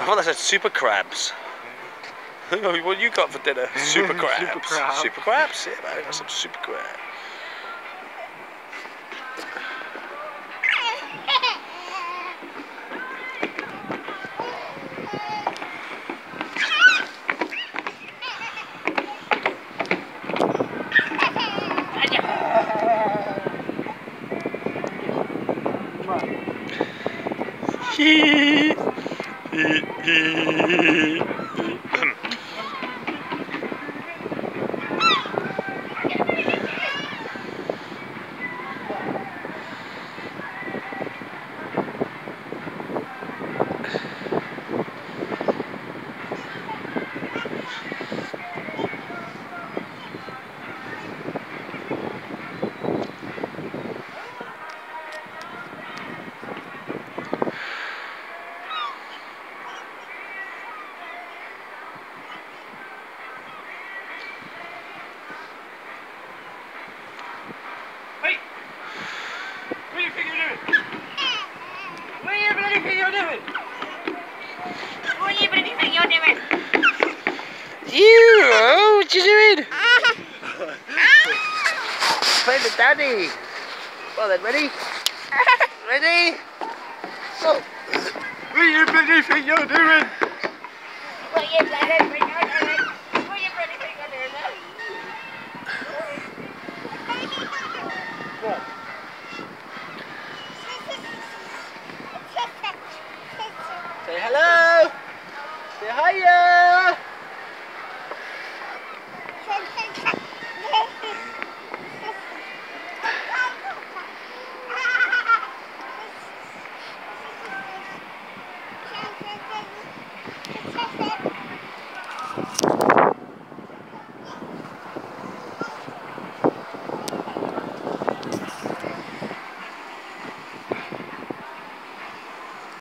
thought that said super crabs. What you got for dinner? Super crabs. Super crabs. Super crabs? Yeah, man, I got some super crabs. Hey! What do you think you're doing? What do you bloody think you're doing? What do you bloody think you're doing? You, what you doing? Play with Daddy. Well then, ready? Ready? Go. What do you bloody think you're doing? What do you bloody think you're doing? What do you bloody think